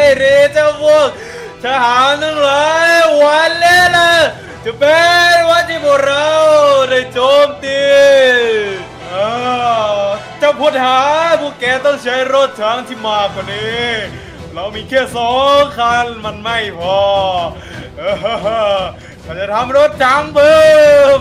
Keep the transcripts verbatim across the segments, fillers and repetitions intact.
รีเจ้าพวกทหารทั้งหลายวันนี้นะจะเป็นวันที่พวกเราได้โจมตีเจ้าพลทหารพวกแกต้องใช้รถถังที่มากกว่านี้เรามีแค่สองคันมันไม่พอเราจะทำรถถังเพิ่ม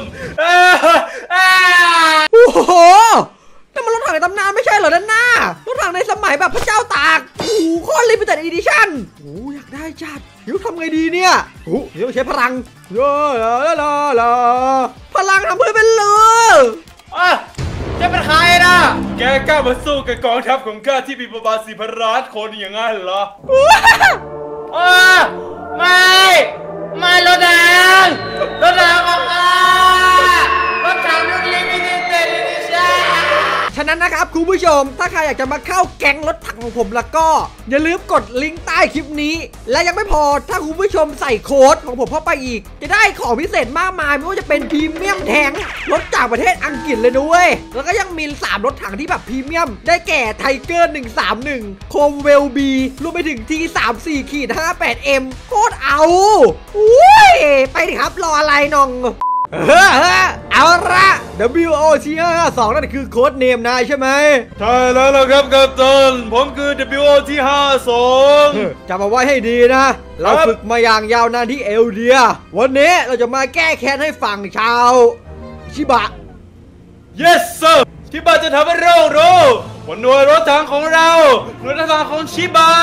โอ้โหนั่นมันรถถังในตำนานไม่ใช่เหรอด้านหน้ารถถังในสมัยแบบพระเจ้าตากโอ้โหโคตรลิมิเต็ดอีดิชั่นโอ้อยากได้จัดฮิวทำไงดีเนี่ยโอ้ฮิวใช้พลังลาลาลาลาพลังทำเพื่อเป็นเรืออ่ะจะเป็นใครนะแกกล้ามาสู้กับกองทัพของข้าที่มีประมาณสี่พันล้านคนอย่างนั้นเหรออ้าไม่ไม่รถถังรถถังของข้ารถถังรุ่นลิมิเต็ดอีดิชั่นฉะนั้นนะครับคุณผู้ชมถ้าใครอยากจะมาเข้าแก๊งรถถังของผมแล้วก็อย่าลืมกดลิงก์ใต้คลิปนี้และยังไม่พอถ้าคุณผู้ชมใส่โค้ดของผมเข้าไปอีกจะได้ของพิเศษมากมายไม่ว่าจะเป็นพรีเมียมแทงรถจากประเทศอังกฤษเลยด้วยแล้วก็ยังมีสามรถถังที่แบบพรีเมียมได้แก่ไทเกอร์หนึ่งสามหนึ่งโคมเวลบีรวมไปถึง ที สามสิบสี่ ห้าสิบแปด เอ็ม โคตรเอาอุ้ยไปดิครับรออะไรน้องเฮ้อเอาละ ดับเบิลยู โอ ที ห้าห้าสอง นั่นคือโค้ดเนมนายใช่ไหมใช่แล้วล่ะครับกัปตันผมคือ ดับเบิลยู โอ ที ห้าห้าสองจำเอาไว้ให้ดีนะเราฝึกมาอย่างยาวนานที่เอลเดียวันนี้เราจะมาแก้แค้นให้ฝั่งชาวชิบะ yes sir ชิบะจะทำให้เรารู้ว่าหน่วยรถถังของเราหน่วยรถถังของชิบะ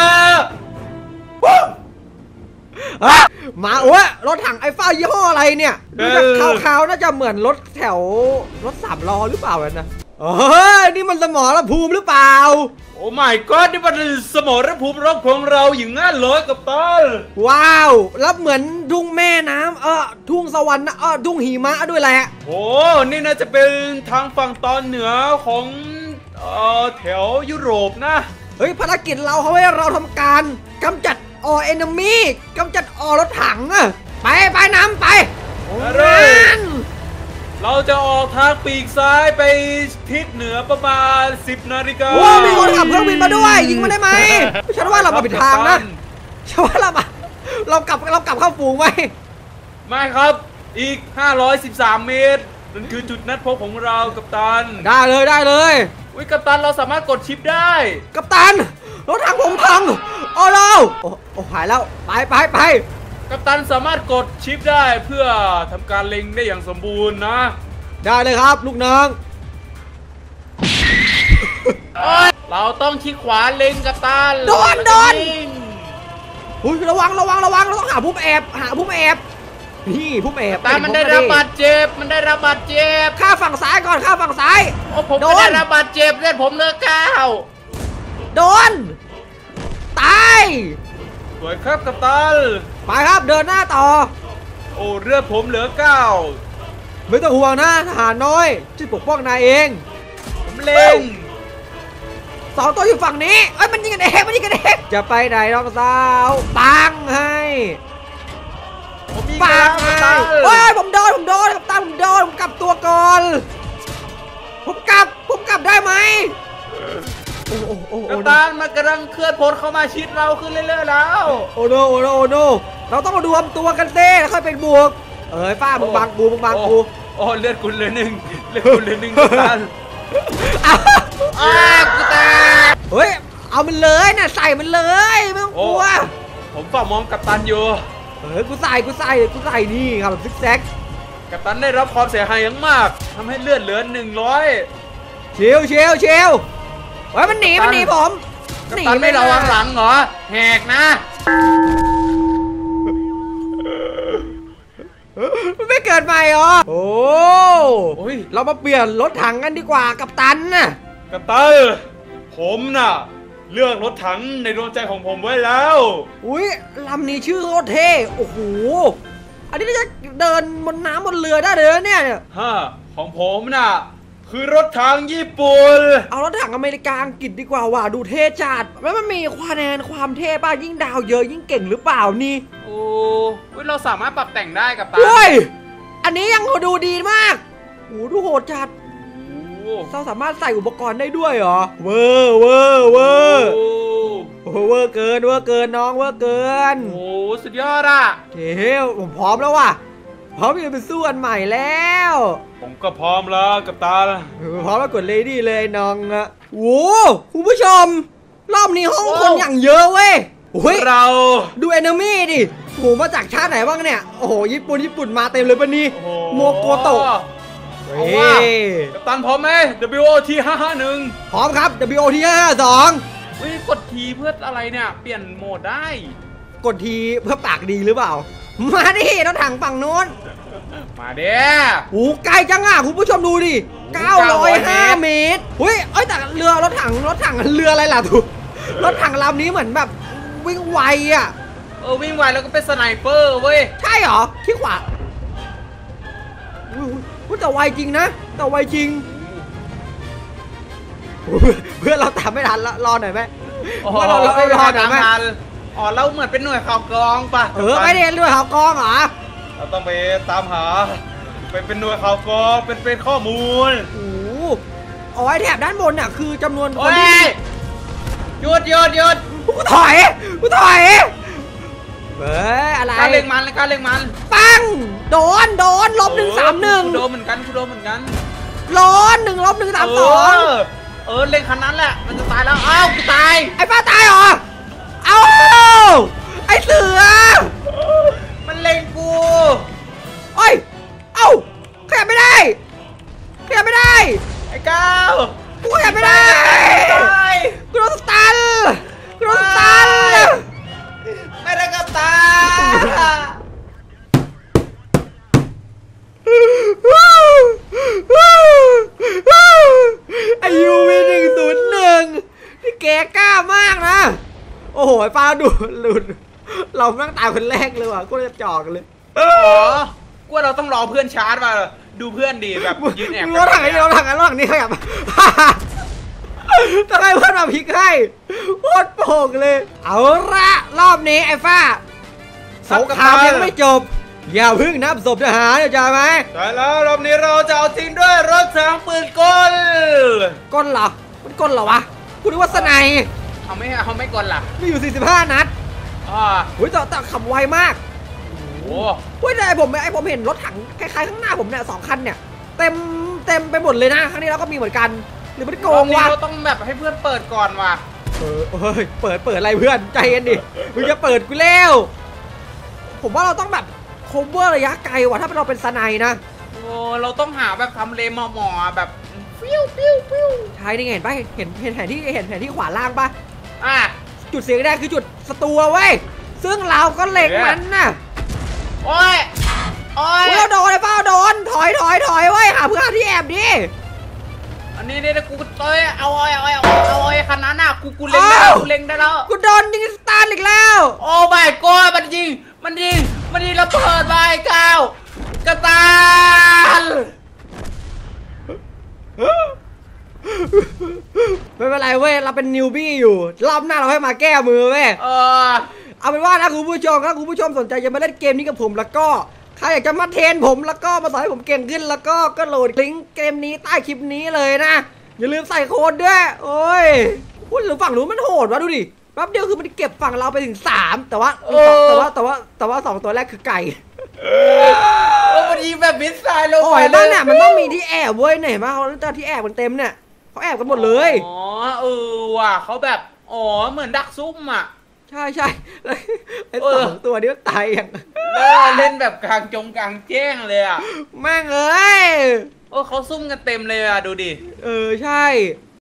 มาโอ้ยรถถังไอ้ฟ้ายี่ห้ออะไรเนี่ยดูจากขาวๆน่าจะเหมือนรถแถวรถสามล้อหรือเปล่านะเฮ้ยนี่มันสมรภูมิหรือเปล่าโอ้ my god นี่มันสมรภูมิรบของเราอย่างงั้นเลยกัปตันว้าวแล้วเหมือนทุ่งแม่น้ำเออทุ่งสวรรค์นะเออทุ่งหิมะด้วยแหละโอ้นี่น่าจะเป็นทางฝั่งตอนเหนือของเอ่อแถวยุโรปนะเฮ้ยภารกิจเราเขาให้เราทำการกำจัดออเอนมี่กำจัดออรถถังอะไปไปน้ำไปเราจะออกทางปีกซ้ายไปทิศเหนือประมาณสิบนาฬิกาว้าวมีคนขับเครื่องบินมาด้วยยิงมาได้ไหมฉันว่าเรามาผิดทางนะฉันว่าเรามาเรากลับเรากลับเข้าฝูงไหมไม่ครับอีกห้าร้อยสิบสามเมตรนั่นคือจุดนัดพบของเรากัปตันได้เลยได้เลยวิกัปตันเราสามารถกดชิปได้กัปตันรถถังผมพังโอ้เราโอ้โอ้หายแล้วไปไปไปกัปตันสามารถกดชิปได้เพื่อทำการเล็งได้อย่างสมบูรณ์นะได้เลยครับลูกน้องเราต้องชี้ขวาเล็งกัปตันโดนโดนอุ้ยระวังระวังระวังเราต้องหาพุ่มแอบหาพุ่มแอบนี่พุ่มแอบแต่มันได้รับบาดเจ็บมันได้รับบาดเจ็บข้าฝั่งซ้ายก่อนข้าฝั่งซ้ายโอ้ผมได้รับบาดเจ็บเลือดผมเหลือเก้าโดนตายสวยครับกัปตันไปครับเดินหน้าต่อโอ้เลือดผมเหลือเก้าไม่ต้องห่วงนะทหารน้อยจะปกป้องนายเองผมเล็งสองตัวอยู่ฝั่งนี้เอ้ยมันยิงกันเองมันยิงกันเองจะไปไหนน้องสาวปังให้ปังให้โอ้ยผมโดนผมโดนกัปตันผมโดนผมกลับตัวก่อนผมกลับผมกลับได้ไหมกัปตันมันกำลังเคลื่อนพลเข้ามาชิดเราขึ้นเรื่อยๆแล้วโอ้โนโอ้โนโอ้โนเราต้องมารวมตัวกันเต้แล้วค่อยเป็นบวกเอ้ยฟ้ามึงบังกูมึงบังกูโอ้เลือดคุณเหลือหนึ่งเลือดคุณเหลือหนึ่งกัปตันอ้ากูตายเฮ้ยเอามันเลยน่ะใส่มันเลยไม่ต้องกลัวผมฝ่ามองกัปตันอยู่เฮ้ยกูใส่กูใส่กูใส่นี่ครับแบบซิกแซกกัปตันได้รับความเสียหายอย่างมากทำให้เลือดเหลือหนึ่งร้อยเชลเชลเชลเฮ้ยมันหนีมันหนีผมกัปตันไม่ระวังหลังเหรอแหกนะไม่เกิดใหม่เหรอโอ้ยเรามาเปลี่ยนรถถังกันดีกว่ากัปตันน่ะกัปตันผมน่ะเลือกรถถังในดวงใจของผมไว้แล้วอุ้ยลำนี้ชื่อรถเท่โอ้โหอันนี้จะเดินบนน้ำบนเรือได้เลยเนี่ยฮะของผมน่ะคือรถถังญี่ปุ่นเอารถถังอเมริกาอังกฤษดีกว่าว่ะดูเท่จัดแล้วมันมีคะแนนความเท่ป่ะยิ่งดาวเยอะยิ่งเก่งหรือเปล่านี่โอ้เราสามารถปรับแต่งได้กับตาเฮ้ยอันนี้ยังดูดีมากโอ้ดูโหดจัดเราสามารถใส่อุปกรณ์ได้ด้วยเหรอเวอร์เวอร์เวอร์โอ้เวอร์เกินเวอร์เกินน้องเวอร์เกินโอ้สุดยอดอ่ะเฮ้ยผมพร้อมแล้วว่ะพร้อมที่จะไปสู้อันใหม่แล้วผมก็พร้อมแล้วกับตาพร้อมแล้วกดเลดี้เลยน้องอะโว้คุณผู้ชมรอบนี้ห้องคนอย่างเยอะเว้ยเฮ้ยเราดูเอนเมมี่ดิโหมาจากชาติไหนบ้างเนี่ยโอ้โหญี่ปุ่นญี่ปุ่นมาเต็มเลยปะนี่โมโกโตะเอาว่ากัปตันพร้อมไหม ดับเบิลยู โอ ที ห้าห้าหนึ่งพร้อมครับ ดับเบิลยู โอ ที ห้าห้าสองเฮ้ยกดทีเพื่ออะไรเนี่ยเปลี่ยนโหมดได้กดทีเพื่อปากดีหรือเปล่ามาดิรถถังฝั่งโน้นมาเด้โอ้ไกลจังอ่ะคุณผู้ชมดูดิเก้าร้อยห้าเมตรเฮ้ยเอ้ยแต่เรือรถถังรถถังเรืออะไรล่ะทุกรถถังลำนี้เหมือนแบบวิ่งไวอ่ะเออวิ่งไวแล้วก็เป็นสไนเปอร์เว้ยใช่เหรอคิดขวาอุ้ยแต่ไวจริงนะแต่ไวจริงเพื่อนเราตามไม่ทันละรอหน่อยไหมเพื่อนเราเรารอหน่อยไหมอ๋อเราเหมือนเป็นหน่วยข่าวกรองป่ะเออไม่ได้หน่วยข่าวกรองเหรอเราต้องไปตามหาไปเป็นหน่วยข่าวกรองเป็นเป็นข้อมูลโอ้เอาไว้แถบด้านบนน่ะคือจำนวนคนที่หยุดหยุดหยุดกูถอยกูถอยเฮ้ยอะไรการเล็งมันการเล็งมันปังโดนโดนลบหนึ่งสามหนึ่งโดนเหมือนกันกูโดนเหมือนกันร้อนหนึ่งลบหนึ่งสามสองเออเล็งคันนั้นแหละมันจะตายแล้วอ้าวกูตายไอ้ป้าตายเหรอเอ้าไอ้เสือมันเล็งกูโอ้ยเอ้าขยับไม่ได้ขยับไม่ได้ไอ้ก้าวกูขยับไม่ได้กูโดนสตันกูโดนสตันไม่ได้กับตาอายุมีหนึ่งศูนย์หนึ่งที่แกกล้ามากนะโอ้โหฟ้าดูหลุดเรานั่งตายคนแรกเลยว่ะกูจะจ่อกันเลยอ๋อกูว่าเราต้องรอเพื่อนชาร์จมาดูเพื่อนดีแบบยืนแอบรถถังนี้รถถังนี้รถถังนี้ขยับทำไมเพื่อนมาพลิกให้โคตรโป่งเลยเอาละรอบนี้ไอ้ฟ้าสงครามยังไม่จบอย่าพึ่งนับศพทหารเข้าใจไหมใช่แล้วรอบนี้เราจะเอาจริงด้วยรถถังปืนกลกลเหรอมันกลเหรอวะคุณนึกว่าสไนเขาไม่เขาไม่กลหรอมีอยู่สี่สิบห้านัดอ่าโอ้ยแต่แต่ขับไวมากโอ้โหไอ้ผมไอ้ผมเห็นรถถังคล้ายๆข้างหน้าผมเนี่ยสองคันเนี่ยเต็มเต็มไปหมดเลยนะครั้งนี้เราก็มีเหมือนกันหรือมันโกงวะเราต้องแบบให้เพื่อนเปิดก่อนว่ะเออเฮ้ยเปิดเปิดอะไรเพื่อนใจเย็นดิมึงจะเปิดกูแล้วผมว่าเราต้องแบบโคเวอร์ระยะไกลว่ะถ้าเราเป็นสไนนะโอ้เราต้องหาแบบทำเลหมอๆแบบฟิวฟิวฟิวใช่นี่เห็นป่ะเห็นเห็นแผนที่เห็นแผนที่ขวาล่างป่ะอ่ะจุดเสียงแรกคือจุดศัตรูเว้ยซึ่งเราก็เล็งมันน่ะโอ้ยโอ้ยเราโดนไอ้เป้าโดนถอยถอยถอยเว้ยหาเพื่อนที่แอบดิอันนี้เนี่ยกูเตยเอาไอ้เอาไอ้เอาไอ้คันนั้นน่ะกูกูเล็งได้แล้วกูเล็งได้แล้วกูโดนยิงสตาร์อีกแล้วโอ้ my god มันยิงมันยิงมันยิงระเบิดไปก้าวกระตาไม่เป็นไรเว้ยเราเป็นนิวบี้อยู่รอบหน้าเราให้มาแก้มือเว้ยเออเอาเป็นว่าถ้าคุณผู้ชมถ้าคุณผู้ชมสนใจจะมาเล่นเกมนี้กับผมแล้วก็ใครอยากจะมาเทรนผมแล้วก็มาสอนให้ผมเก่งขึ้นแล้วก็ก็โหลดลิงก์เกมนี้ใต้คลิปนี้เลยนะอย่าลืมใส่โค้ดด้วยโอ้ยพูดถึงฝั่งนู้นมันโหดวะดูดิแป๊บเดียวคือมันเก็บฝั่งเราไปถึงสามแต่ว่าแต่ว่าแต่ว่าแต่ว่าสองตัวแรกคือไก่โอ้มันยิงแบบมิสไซล์ลงไปเลยเนี่ยมันต้องมีที่แอบเว้ยเนี่ยมาเขาตอนที่แอบมันเต็มเนี่ยเขาแอบกันหมดเลยอ๋อเออว่ะเขาแบบอ๋อเหมือนดักซุ่มอ่ะใช่ใช่ไอ้สองตัวนี้ตายอย่างเล่นแบบกลางจงกลางแจ้งเลยอ่ะแม่งเอ้ยโอ้เขาซุ่มกันเต็มเลยอ่ะดูดิเออใช่